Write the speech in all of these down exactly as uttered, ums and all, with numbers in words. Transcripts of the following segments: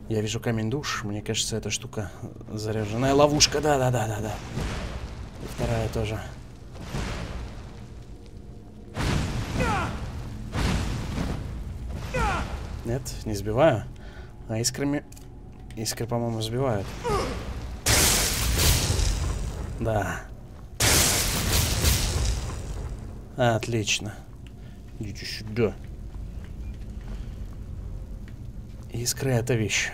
Я вижу камень душ. Мне кажется, эта штука заряженная ловушка. Да-да-да-да-да. И вторая тоже. Нет, не сбиваю. А искрами... Искры, по-моему, сбивают. Да. Отлично. Идите сюда. Искры — это вещь.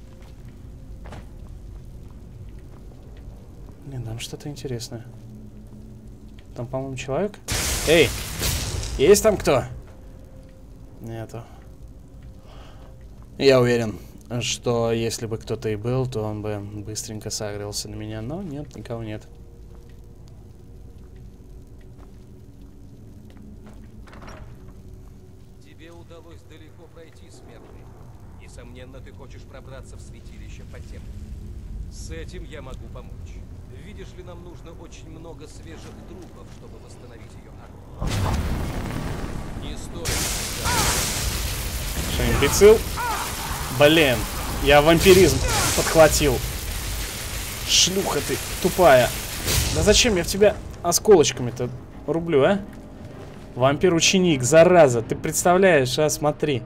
Не, там что-то интересное. Там, по-моему, человек. Эй! Есть там кто? Нету. Я уверен, что если бы кто-то и был, то он бы быстренько согрелся на меня. Но нет, никого нет. Тебе удалось далеко пройти, смертный. Несомненно, ты хочешь пробраться в святилище подземных. С этим я могу помочь. Видишь ли, нам нужно очень много свежих трупов, чтобы восстановить ее армию. Не стоит. Что, имбецил? Блин, я вампиризм подхватил. Шлюха ты, тупая. Да зачем я в тебя осколочками-то рублю, а? Вампир-ученик, зараза. Ты представляешь, а? Смотри.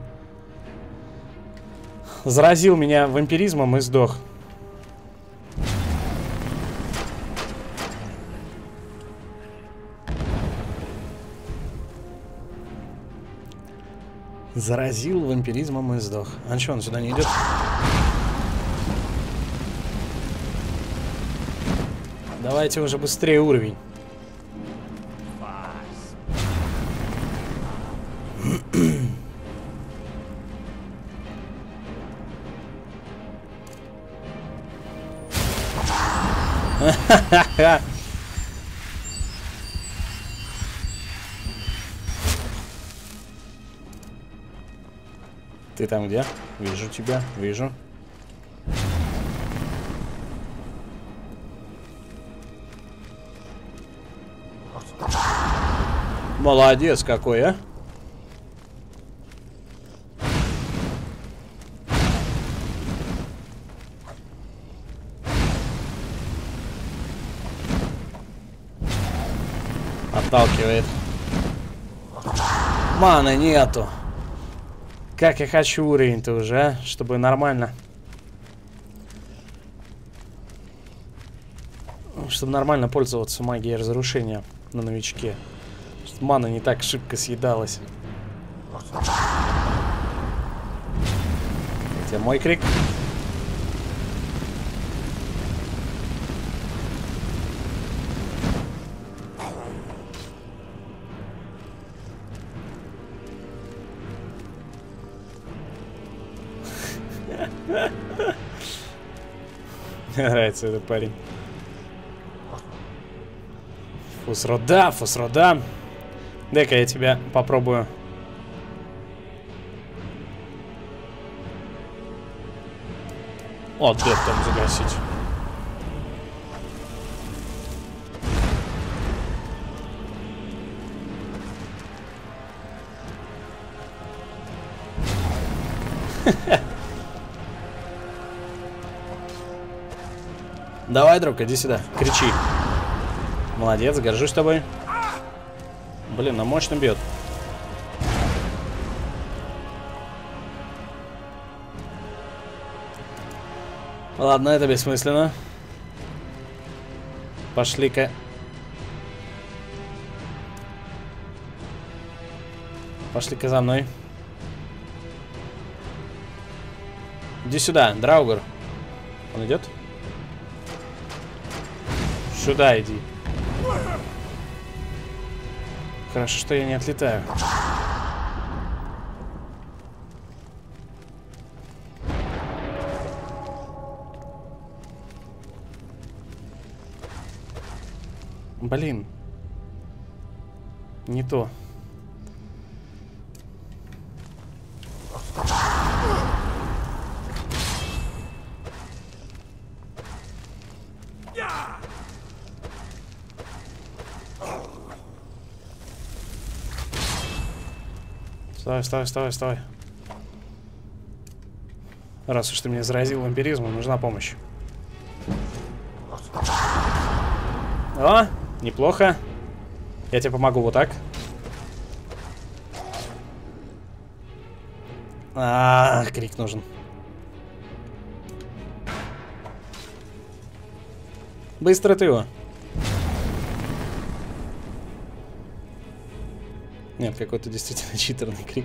Заразил меня вампиризмом и сдох. Заразил вампиризмом и сдох. А что, он сюда не идет? Давайте уже быстрее уровень. Ха-ха-ха! Ты там где? Вижу тебя, вижу. Молодец какой, а? Отталкивает. Маны нету. Как я хочу уровень-то уже, а? Чтобы нормально. Чтобы нормально пользоваться магией разрушения на новичке. Чтобы мана не так шибко съедалась. Это мой крик. Мне нравится этот парень. Фусрода, фусрода. Дай-ка я тебя попробую. О, дед там загасить. Давай, друг, иди сюда, кричи. Молодец, горжусь тобой. Блин, а мощно бьет. Ладно, это бессмысленно. Пошли-ка. Пошли-ка за мной. Иди сюда, Драугр. Он идет? Сюда иди. Хорошо, что я не отлетаю. Блин. Не то. Вставай, вставай, вставай, вставай. Раз уж ты меня заразил вампиризмом, нужна помощь. О, неплохо. Я тебе помогу вот так. А, крик нужен. Быстро ты его. Нет, какой-то действительно читерный крик.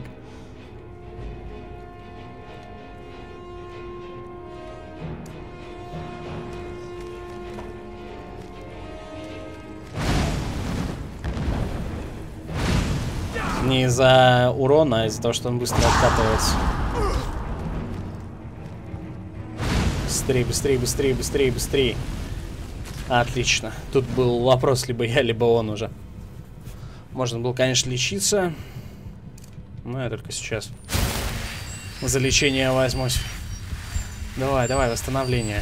Не из-за урона, а из-за того, что он быстро откатывается. Быстрее, быстрее, быстрее, быстрее, быстрее. Отлично. Тут был вопрос, либо я, либо он уже. Можно было, конечно, лечиться. Но я только сейчас за лечение возьмусь. Давай, давай, восстановление.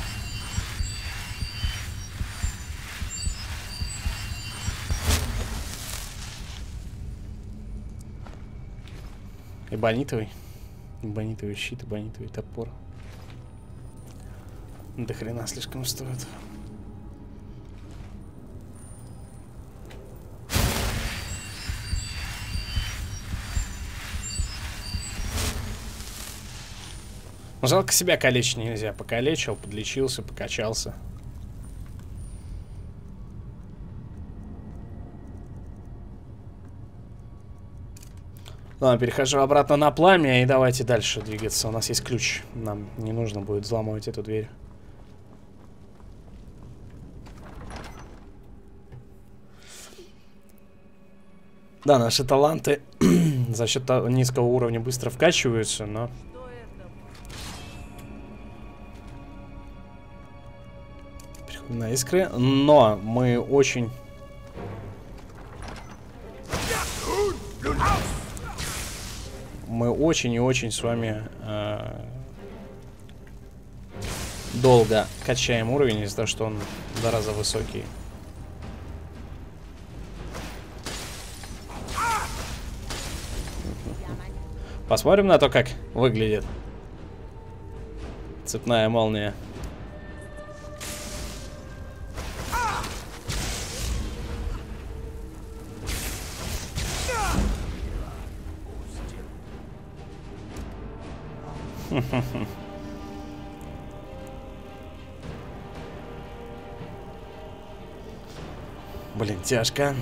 Эбонитовый. Эбонитовый щит, эбонитовый топор. До хрена слишком стоит. Жалко, себя калечить нельзя. Покалечил, подлечился, покачался. Ладно, перехожу обратно на пламя и давайте дальше двигаться. У нас есть ключ. Нам не нужно будет взламывать эту дверь. Да, наши таланты за счет низкого уровня быстро вкачиваются, но... Переходим на искры. Но мы очень... Мы очень и очень с вами э, долго качаем уровень из-за того, что он в два раза высокий. Посмотрим на то, как выглядит цепная молния. Блин, тяжко.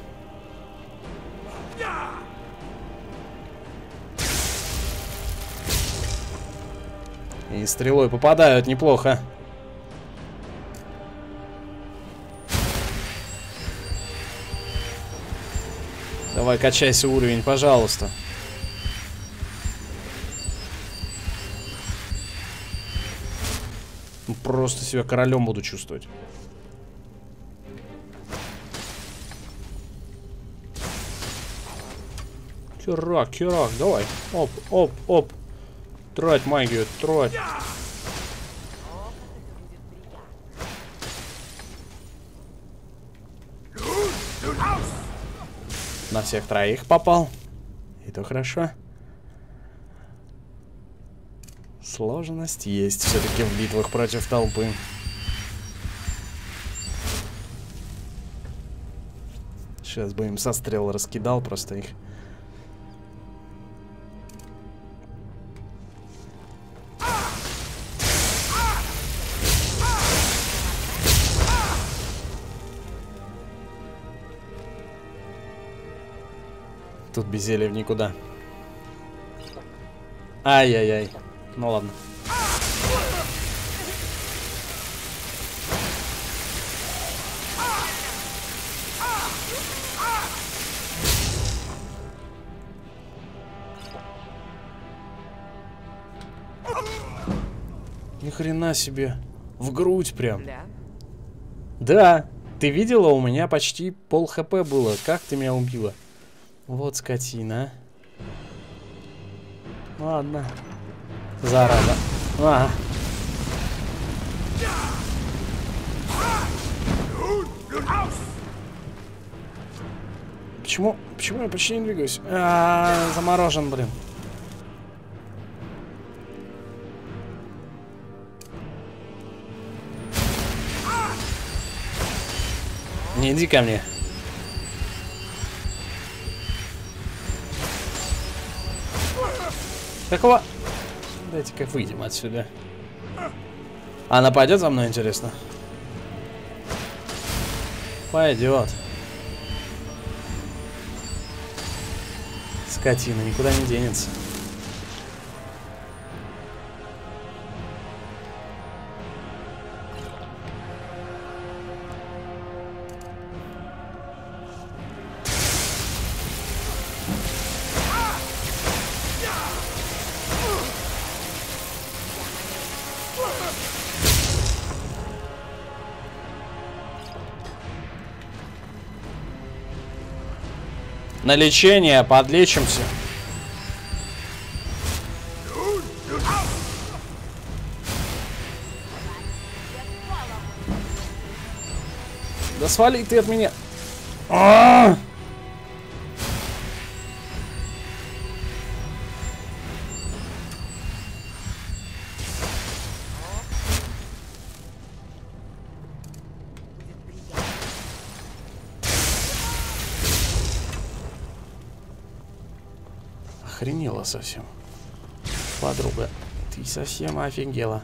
И стрелой попадают неплохо. Давай, качайся уровень, пожалуйста. Просто себя королем буду чувствовать. Кирак, кирак, давай. Оп, оп, оп. Трать магию, трать. На всех троих попал. И то хорошо. Сложность есть все-таки в битвах против толпы. Сейчас бы им со стрел раскидал просто их. Тут без зелья в никуда. Ай-яй-яй. Ну ладно. Ни хрена себе. В грудь прям. Да. Да. Ты видела? У меня почти пол хп было. Как ты меня убила? Вот скотина. Ладно. Зараза. А. Почему? Почему я почти не двигаюсь? А, заморожен, блин. Иди ко мне. Какого? Дайте-ка выйдем отсюда. Она пойдет за мной, интересно? Пойдет. Скотина, никуда не денется. На лечение, подлечимся. Да свали ты от меня. А-а-а! Охренела совсем. Подруга, ты совсем офигела.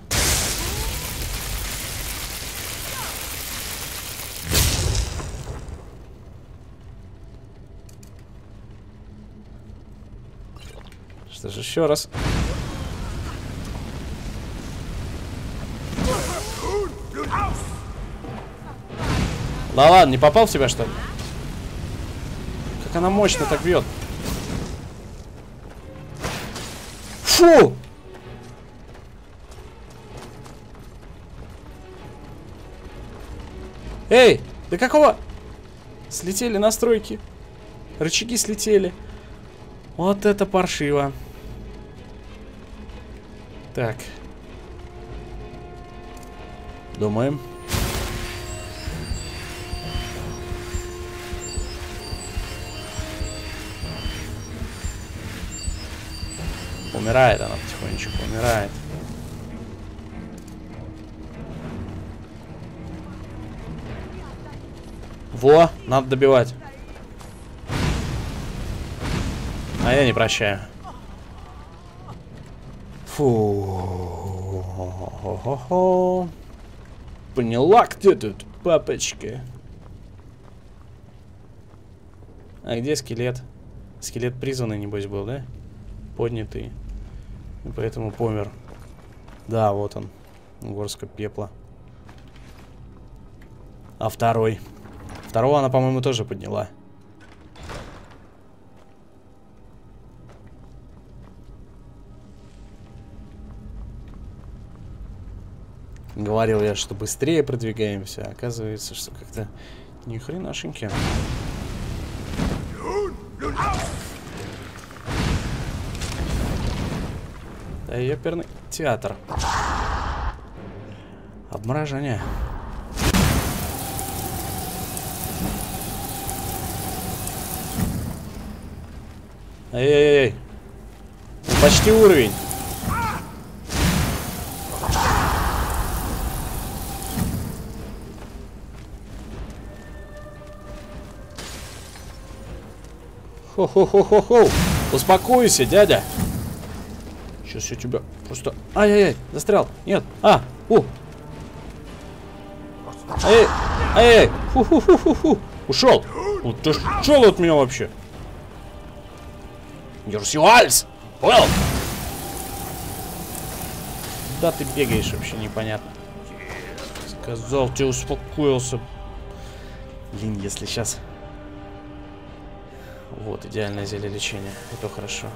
Что же еще раз? Да ладно, не попал в тебя, что ли? Как она мощно так бьет. Фу! Эй, да какого? Слетели настройки. Рычаги слетели. Вот это паршиво. Так. Думаем. Умирает она потихонечку, умирает. Во, надо добивать. А я не прощаю. Фу. Поняла, кто тут, папочка? А где скелет? Скелет призванный, небось, был, да? Поднятый. И поэтому помер. Да, вот он. Горстка пепла. А второй? Второго она, по-моему, тоже подняла. Говорил я, что быстрее продвигаемся. Оказывается, что как-то ни хренашеньки. Да, ёперный театр. Обморожение. Эй-эй-эй. Почти уровень. Хо-хо-хо-хо-хо. Успокойся, дядя. Сейчас я тебя просто... Ай-яй-яй, застрял. Нет. А, у. Ай, ай-яй. Фу-фу-фу-фу-фу. Ушел. Вот ты ушел от меня вообще. Юрсиуальс. Понял? Да ты бегаешь вообще непонятно. Сказал, ты успокоился. Блин, если сейчас... Вот, идеальное зелье лечения. Это хорошо.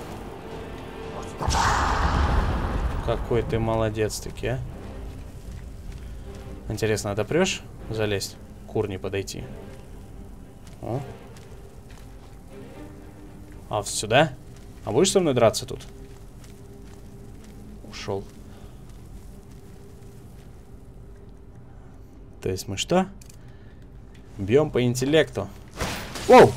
Какой ты молодец таки, а. Интересно, отопрешь залезть? Кур не подойти. О. А, сюда? А будешь со мной драться тут? Ушел. То есть мы что? Бьем по интеллекту. Воу!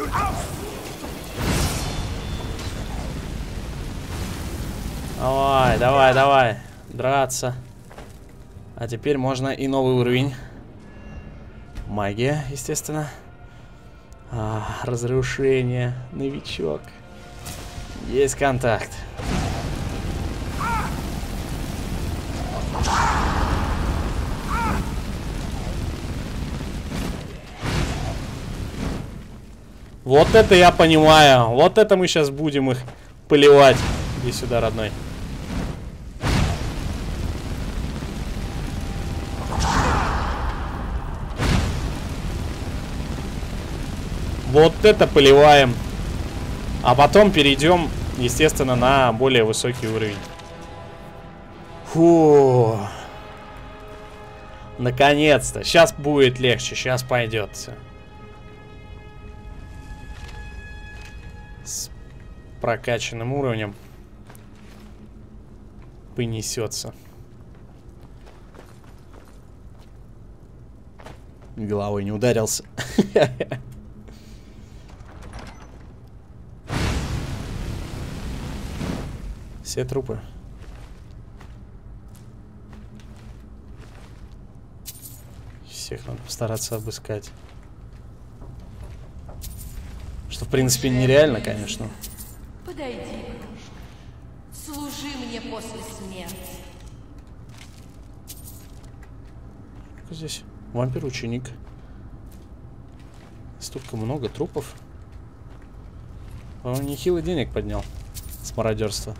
Давай, Давай, давай, давай. Драться. А теперь можно и новый уровень. Магия, естественно. А, разрушение. Новичок. Есть контакт. Вот это я понимаю. Вот это мы сейчас будем их поливать. Иди сюда, родной. Вот это поливаем. А потом перейдем, естественно, на более высокий уровень. Фу. Наконец-то. Сейчас будет легче. Сейчас пойдет все. С прокачанным уровнем понесется. Головой не ударился. Все трупы. Всех надо постараться обыскать. Что, в принципе, нереально, конечно. Подойди, игрушка. Служи мне после смерти. Здесь вампир-ученик. Столько много трупов. Он нехилый денег поднял с мародерства.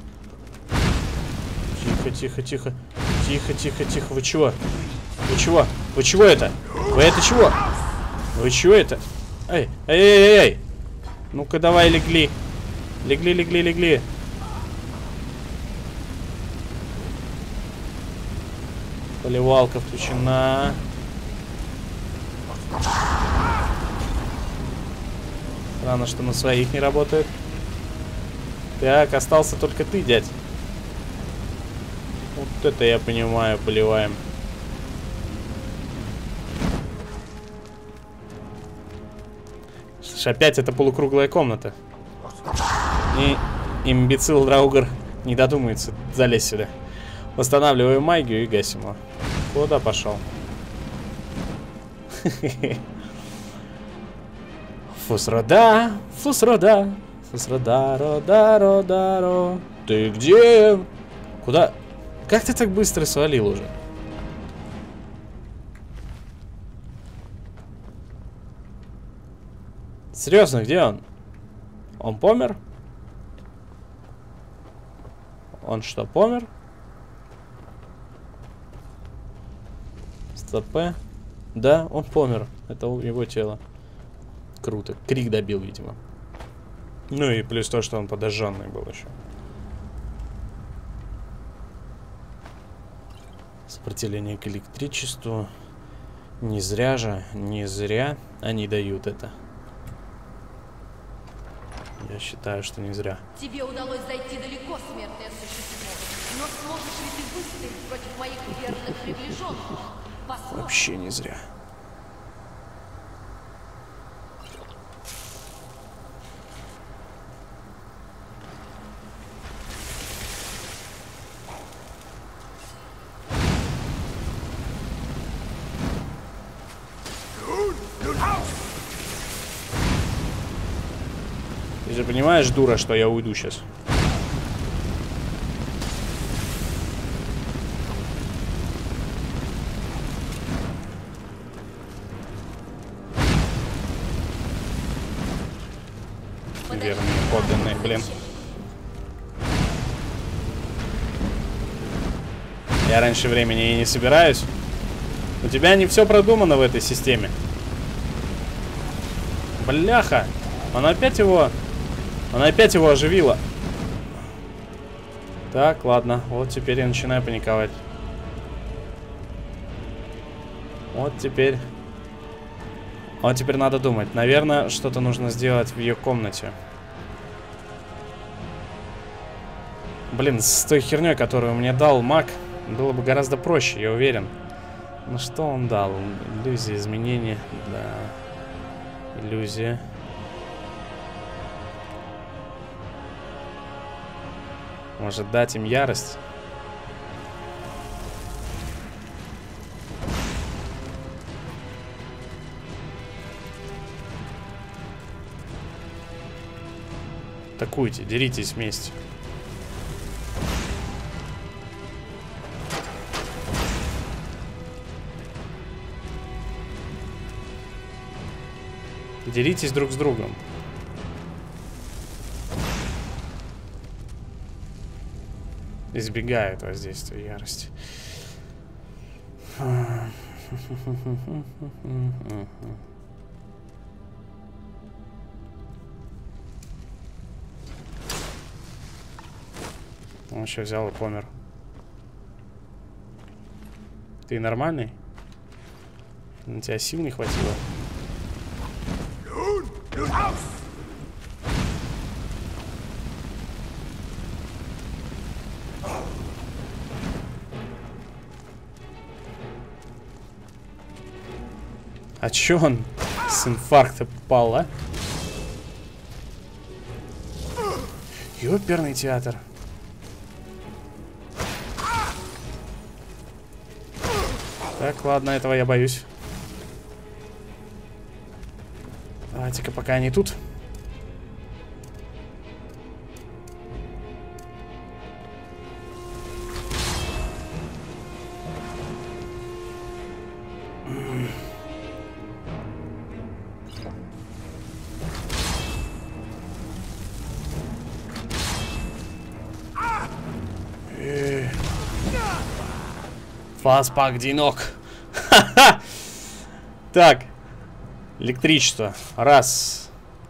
Тихо, тихо, тихо. Тихо, тихо, тихо. Вы чего? Вы чего? Вы чего это? Вы это чего? Вы чего это? Эй, эй, эй, эй. Ну-ка, давай, легли. Легли, легли, легли. Поливалка включена. Странно, что на своих не работает. Так, остался только ты, дядь. Вот это я понимаю, поливаем. Слушай, опять это полукруглая комната. И имбецил Драугар не додумается залезть сюда. Восстанавливаем магию и гасим его. Куда пошел? Фусрода, фусрода, фусрода, рода, рода, ро. Ты где? Куда? Как ты так быстро свалил уже? Серьезно, где он? Он помер? Он что, помер? Стопэ. Да, он помер. Это его тело. Круто. Крик добил, видимо. Ну и плюс то, что он подожженный был еще. Сопротивление к электричеству. Не зря же, не зря они дают это. Я считаю, что не зря. Тебе удалось зайти далеко, смертное существо. Но сможешь ли ты выстоять против моих верных приближенных? Посмотрим. Вообще не зря. Ты же понимаешь, дура, что я уйду сейчас? Верные подданные, блин. Я раньше времени и не собираюсь. У тебя не все продумано в этой системе. Бляха! Она опять его... Она опять его оживила. Так, ладно. Вот теперь я начинаю паниковать. Вот теперь... Вот теперь надо думать. Наверное, что-то нужно сделать в ее комнате. Блин, с той херней, которую мне дал маг, было бы гораздо проще, я уверен. Ну что он дал? Иллюзия изменения. Да. Иллюзия. Может дать им ярость? Атакуйте, деритесь вместе. Деритесь друг с другом. Избегают воздействия ярости. Он еще взял и помер. Ты нормальный? На тебя сил не хватило? А чё он с инфаркта попал, а? Ёперный театр. Так, ладно, этого я боюсь. Давайте-ка, пока они тут. Фаспак, Динок. Ха-ха! Так. Электричество. Раз.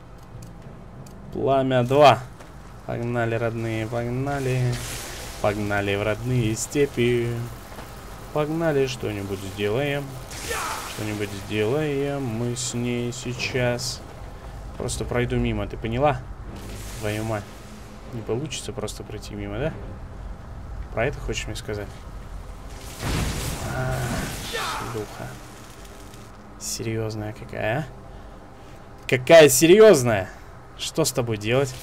Пламя. Два. Погнали, родные, погнали. Погнали в родные степи. Погнали, что-нибудь сделаем. Что-нибудь сделаем мы с ней сейчас. Просто пройду мимо, ты поняла? Твою мать. Не получится просто пройти мимо, да? Про это хочешь мне сказать? А, шлюха. Серьезная какая, а? Какая серьезная? Что с тобой делать?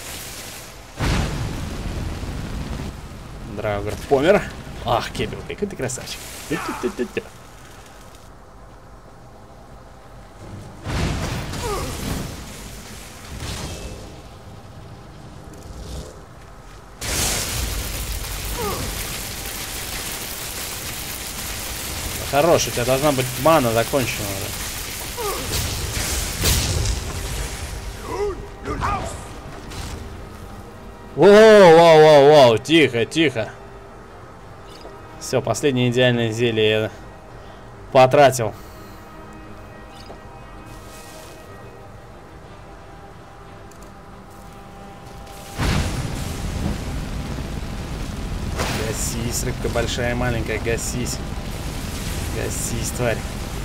Драугар помер. Ах, Кебел, какой ты красавчик. Хорош, у тебя должна быть мана закончена уже. Воу-воу-воу-воу, тихо, тихо. Все, последнее идеальное зелье я потратил. Гасись, рыбка большая, маленькая, гасись. Гасись, тварь.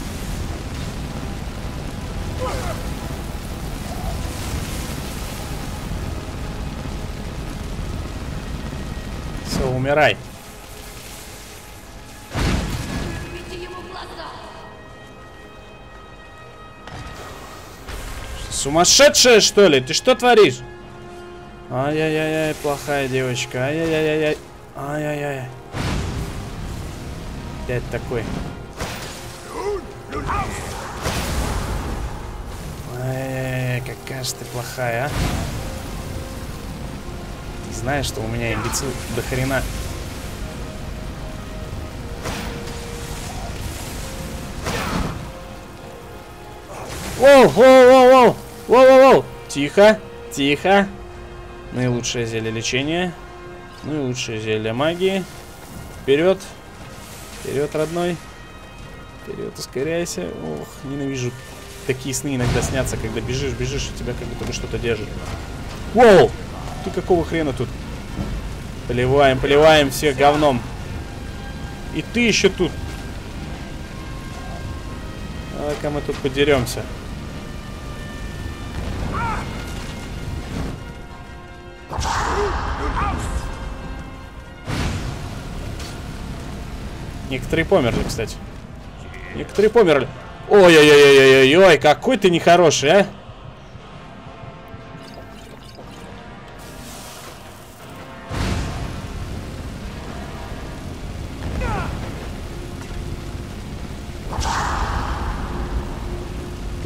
Все, умирай. Сумасшедшая, что ли? Ты что творишь? Ай-яй-яй-яй, плохая девочка. Ай-яй-яй-яй. Ай-яй-яй. Опять такой. Ай-яй-яй, какая же ты плохая, а? Ты знаешь, что у меня имбецил до хрена. Воу, воу, воу, воу, воу, воу, воу. Тихо, тихо. Наилучшее зелье лечения. Наилучшее зелье магии. Вперед. Вперед, родной. Вперед, ускоряйся. Ох, ненавижу. Такие сны иногда снятся, когда бежишь, бежишь, и тебя как будто бы что-то держит. Воу! Ты какого хрена тут? Поливаем, поливаем всех говном. И ты еще тут. А-ка мы тут подеремся. Некоторые померли, кстати. Некоторые померли. Ой-ой-ой-ой-ой-ой, какой ты нехороший, а?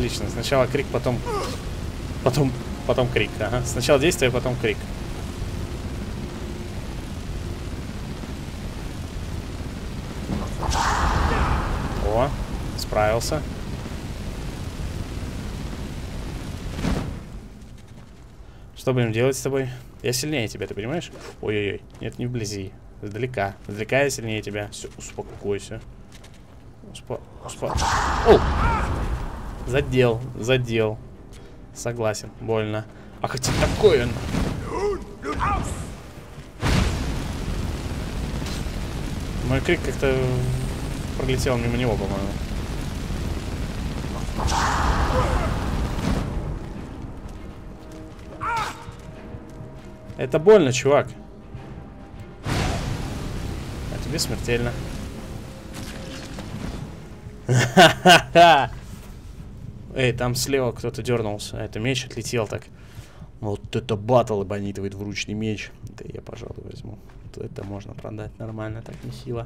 Отлично. Сначала крик, потом... Потом... Потом крик. Ага. Сначала действие, потом крик. О, справился. Что будем делать с тобой? Я сильнее тебя, ты понимаешь? Ой-ой-ой. Нет, не вблизи. Издалека. Издалека я сильнее тебя. Все, успокойся. Успо... Успо... О! Задел, задел. Согласен, больно. А хотя такой он. Мой крик как-то пролетел мимо него, по-моему. Это больно, чувак. А тебе смертельно. Ха-ха-ха! Эй, там слева кто-то дернулся. Это меч отлетел так. Вот это батл эбонитовый двуручный меч. Да я, пожалуй, возьму. Это можно продать нормально, так нехило.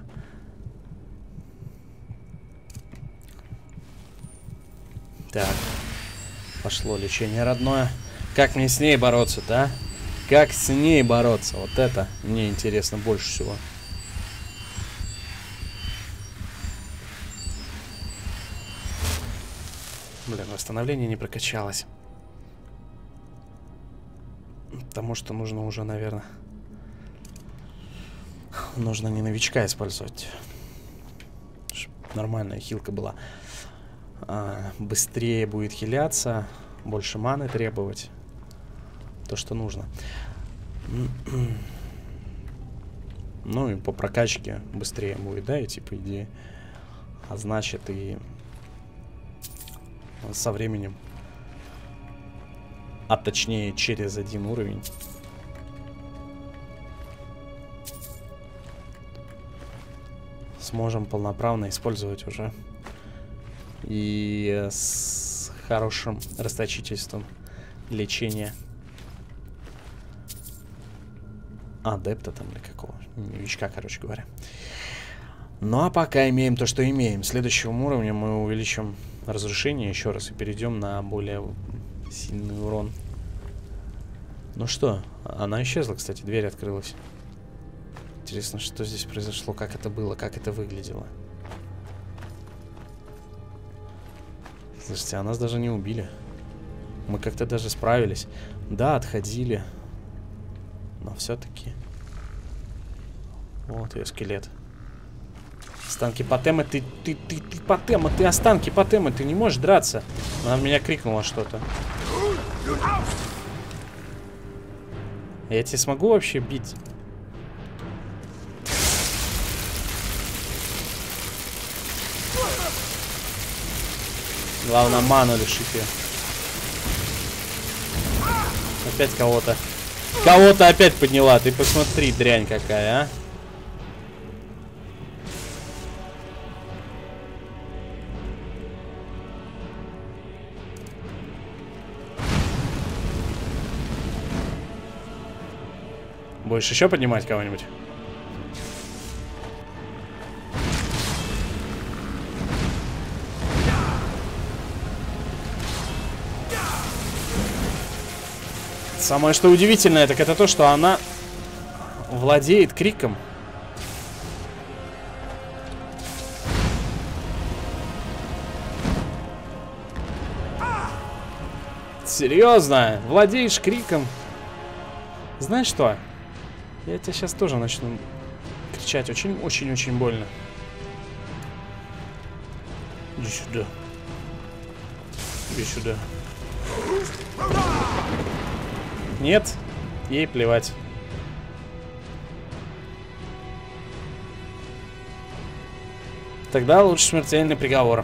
Так. Пошло лечение родное. Как мне с ней бороться, да? Как с ней бороться? Вот это мне интересно больше всего. Блин, восстановление не прокачалось. Потому что нужно уже, наверное... Нужно не новичка использовать. Чтобы нормальная хилка была. А, быстрее будет хиляться. Больше маны требовать. То, что нужно. Ну и по прокачке быстрее будет, да, идти, по идее. А значит и... со временем, а точнее через один уровень, сможем полноправно использовать уже и с хорошим расточительством лечения адепта там или какого новичка, короче говоря. Ну а пока имеем то, что имеем. Следующим уровнем мы увеличим разрушение еще раз и перейдем на более сильный урон. Ну что, она исчезла, кстати, дверь открылась. Интересно, что здесь произошло, как это было, как это выглядело. Слушайте, а нас даже не убили. Мы как-то даже справились. Да, отходили. Но все-таки... Вот ее скелет. Останки Патема, ты, ты, ты, ты, Патема, ты останки Патема, ты не можешь драться. Она в меня крикнула что-то. Я тебя смогу вообще бить? Главное, ману лишить ее. Опять кого-то. Кого-то опять подняла. Ты посмотри, дрянь какая, а. Будешь еще поднимать кого-нибудь? Самое что удивительное, так это то, что она владеет криком. Серьезно? Владеешь криком? Знаешь что? Я тебя сейчас тоже начну кричать. Очень-очень-очень больно. Иди сюда. Иди сюда. Нет, ей плевать. Тогда лучше смертельный приговор.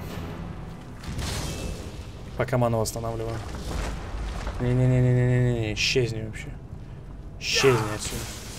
Пока ману восстанавливаю. Не-не-не-не-не-не, исчезни вообще. Исчезни отсюда.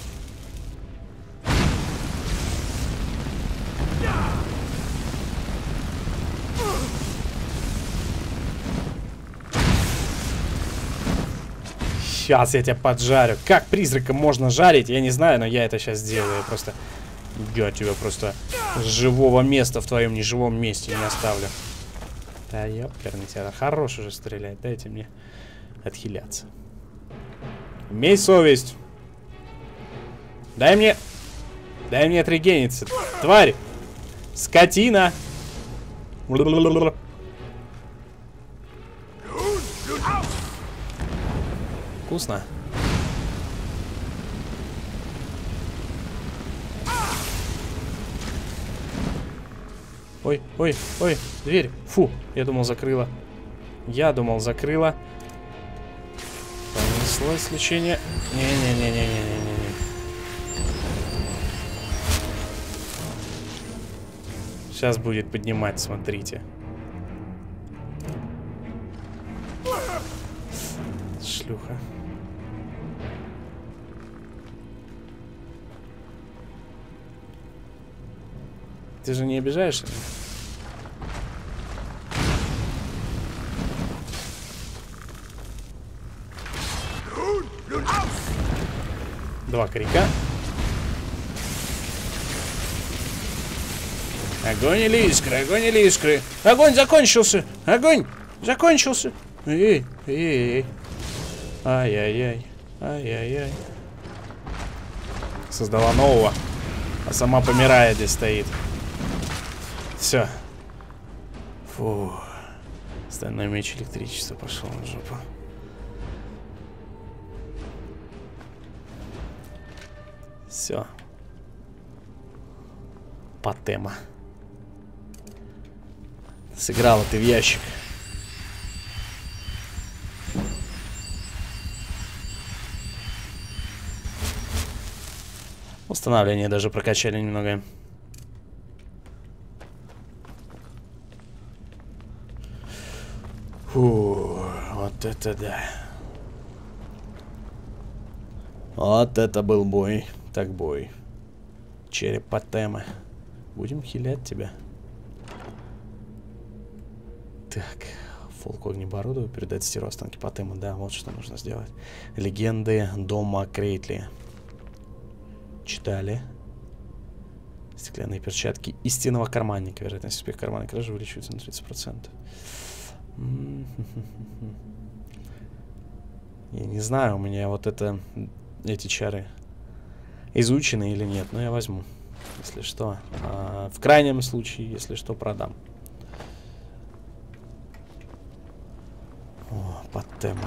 Сейчас я тебя поджарю. Как призрака можно жарить, я не знаю, но я это сейчас сделаю. Я просто... Я тебя просто с живого места в твоем неживом месте не оставлю. Да ёперный тебя, хорош уже стрелять. Дайте мне отхиляться. Имей совесть. Дай мне... Дай мне отрегениться. Тварь! Скотина! Вкусно. Ой, ой, ой, дверь. Фу, я думал, закрыла. Я думал, закрыла. Понеслось лечение. Не-не-не-не-не-не-не. Сейчас будет поднимать, смотрите. Шлюха. Ты же не обижаешься? Два крика. Огонь или искры, огонь или искры. Огонь закончился. Огонь закончился. Эй, эй, эй. Ай-яй-яй. Ай-яй-яй. Создала нового. А сама помирает, здесь стоит. Все. Фу. Стальной меч электричества пошел на жопу. Все. Патема. Сыграла ты в ящик. Устанавливание даже прокачали немного. Фу, вот это да. Вот это был бой. Так бой. Череп Патемы. Будем хилять тебя. Так. Фолку огнебородовую передать стеру останки Патемы. Да, вот что нужно сделать. Легенды дома Крейтли. Читали. Стеклянные перчатки истинного карманника. Вероятность успеха карманной кражи увеличивается на тридцать процентов. Я не знаю, у меня вот это... Эти чары изучены или нет. Но я возьму. Если что. А, в крайнем случае, если что, продам. О, Патема.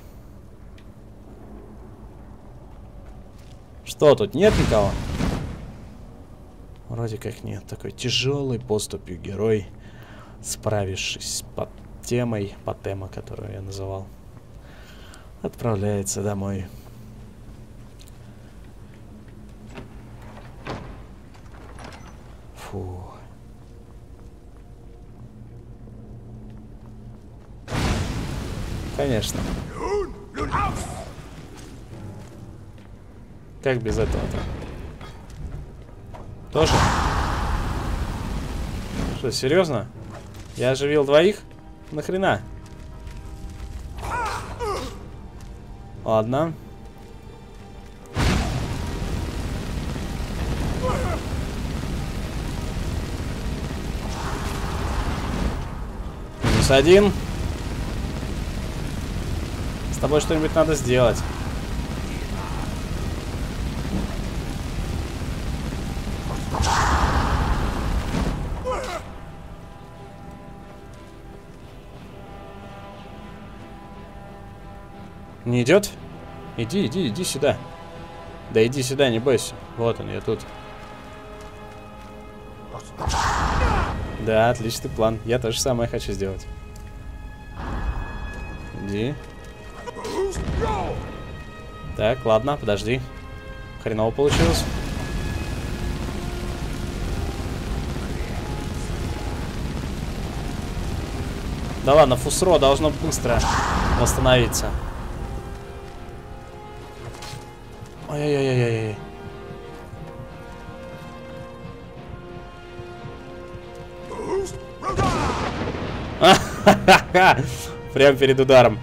Что, тут нет никого? Вроде как нет. Такой тяжелый поступью герой, справившись с Патемой, Патема, которую я называл, отправляется домой. Фу. Конечно. Как без этого-то? Тоже? Что, серьезно? Я оживил двоих? Нахрена? Ладно. Минус один. С тобой что-нибудь надо сделать. Не идет? Иди, иди, иди сюда. Да иди сюда, не бойся. Вот он, я тут. Да, отличный план. Я то же самое хочу сделать. Иди. Так, ладно, подожди. Хреново получилось. Да ладно, фусро должно быстро восстановиться. Ой-ой-ой-ой-ой. Прям перед ударом.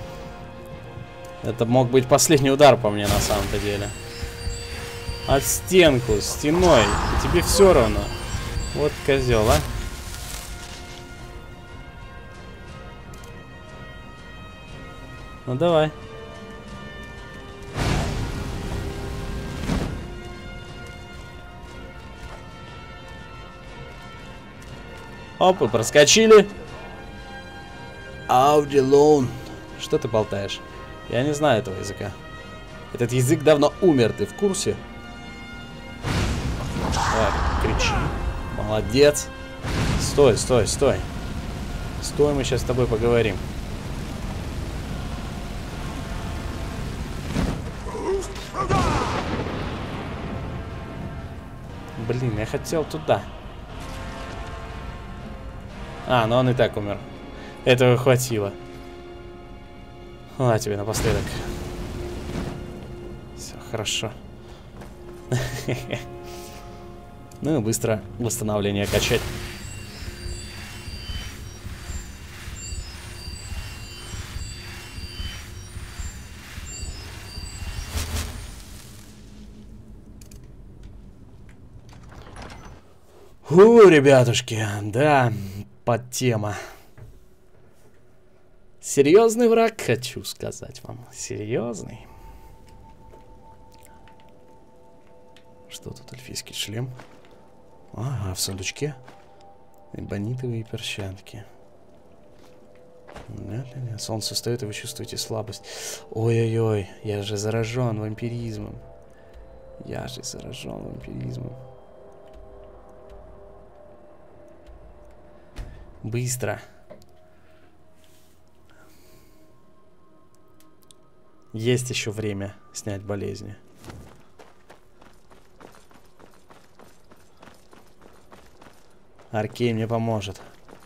Это мог быть последний удар по мне на самом-то деле. От стенку, стеной. И тебе все равно. Вот козел, а. Ну давай. Оп, и проскочили. Ауделон. Что ты болтаешь? Я не знаю этого языка. Этот язык давно умер, ты в курсе? Так, кричи. Молодец. Стой, стой, стой. Стой, мы сейчас с тобой поговорим. Блин, я хотел туда. А, ну он и так умер. Этого хватило. На тебе напоследок. Все, хорошо. Ну и быстро восстановление качать. Фу, ребятушки, да, подтема. Серьезный враг, хочу сказать вам. Серьезный. Что тут, эльфийский шлем? Ага, в сундучке. Эбонитовые перчатки. Нет-нет-нет. Солнце встает, и вы чувствуете слабость. Ой-ой-ой, я же заражен вампиризмом. Я же заражен вампиризмом. Быстро. Есть еще время снять болезни. Аркей мне поможет.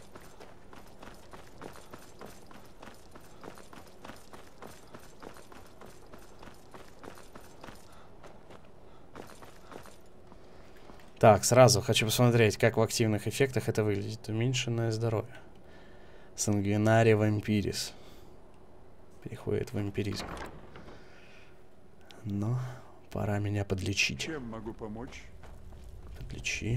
Так, сразу хочу посмотреть, как в активных эффектах это выглядит. Уменьшенное здоровье. Сангвинария вампирис. Переходит в вампиризм. Но пора меня подлечить. Чем могу помочь? Подлечи.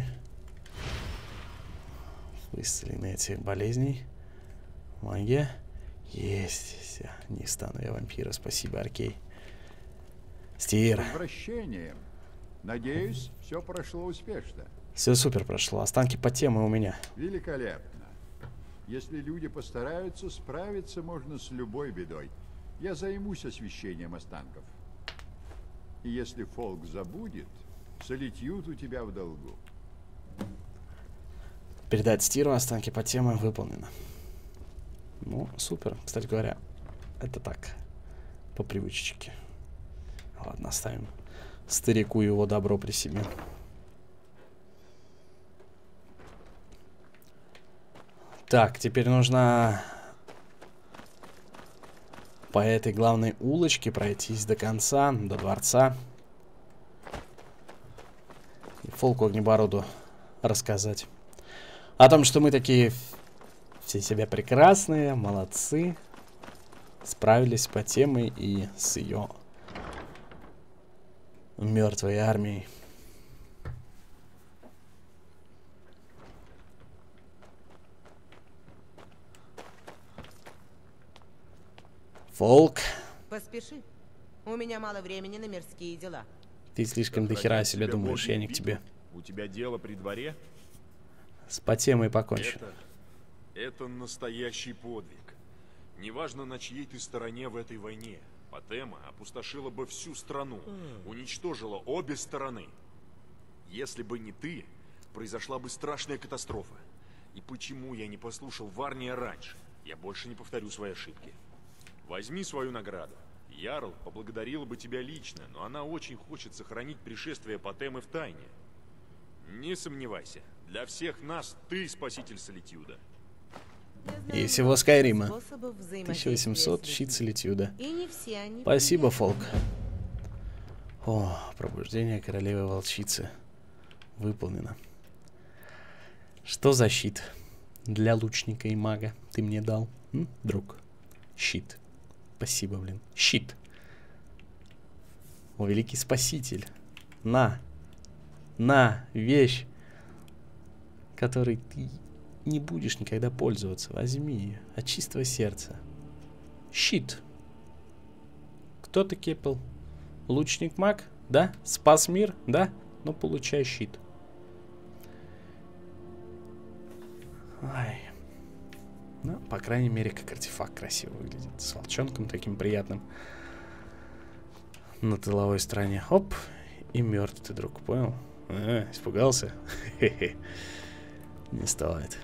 Исцеление этих болезней. Магия. Есть. Все. Не стану я вампира. Спасибо, Аркей. Стир. С возвращением. Надеюсь, все прошло успешно. Все супер прошло. Останки по теме у меня. Великолепно. Если люди постараются, справиться можно с любой бедой. Я займусь освещением останков. И если Фолк забудет, Солитьюд у тебя в долгу. Передать Стиру останки по теме выполнено. Ну, супер. Кстати говоря, это так. По привычечке. Ладно, оставим старику его добро при себе. Так, теперь нужно по этой главной улочке пройтись до конца, до дворца. И Фолку Огнебороду рассказать о том, что мы такие все себя прекрасные, молодцы, справились по теме и с ее мертвой армией. Фолк. Поспеши. У меня мало времени на мирские дела. Ты слишком дохера о себе думаешь, я не к тебе. У тебя дело при дворе? С по темой покончу. Это, это настоящий подвиг. Неважно, на чьей ты стороне в этой войне. Патема опустошила бы всю страну, уничтожила обе стороны. Если бы не ты, произошла бы страшная катастрофа. И почему я не послушал Варния раньше? Я больше не повторю свои ошибки. Возьми свою награду. Ярл поблагодарила бы тебя лично, но она очень хочет сохранить пришествие Патемы в тайне. Не сомневайся, для всех нас ты спаситель Солитьюда. И всего Скайрима. тысяча восемьсот, щит Солитьюда. Спасибо, Фолк. О, пробуждение королевы волчицы. Выполнено. Что за щит? Для лучника и мага ты мне дал, м, друг? Щит. Спасибо, блин. Щит. О, великий спаситель. На. На, вещь, которой ты не будешь никогда пользоваться. Возьми ее от чистого сердца. Щит. Кто ты, Кепел? Лучник-маг? Да? Спас мир? Да? Ну, получай щит. Ай. Ну, по крайней мере, как артефакт красиво выглядит. С волчонком таким приятным. На тыловой стороне. Оп. И мертв ты, друг, понял? А, испугался? Хе-хе. Не стоит.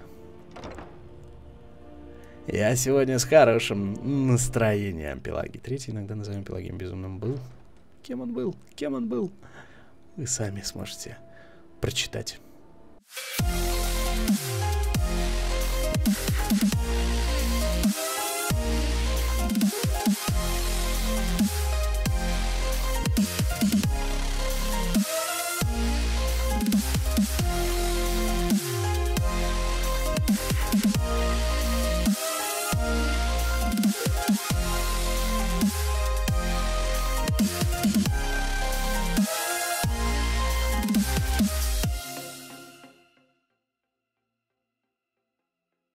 Я сегодня с хорошим настроением. Пелагий третий, иногда назовем Пелагием Безумным, был. Кем он был? Кем он был? Вы сами сможете прочитать.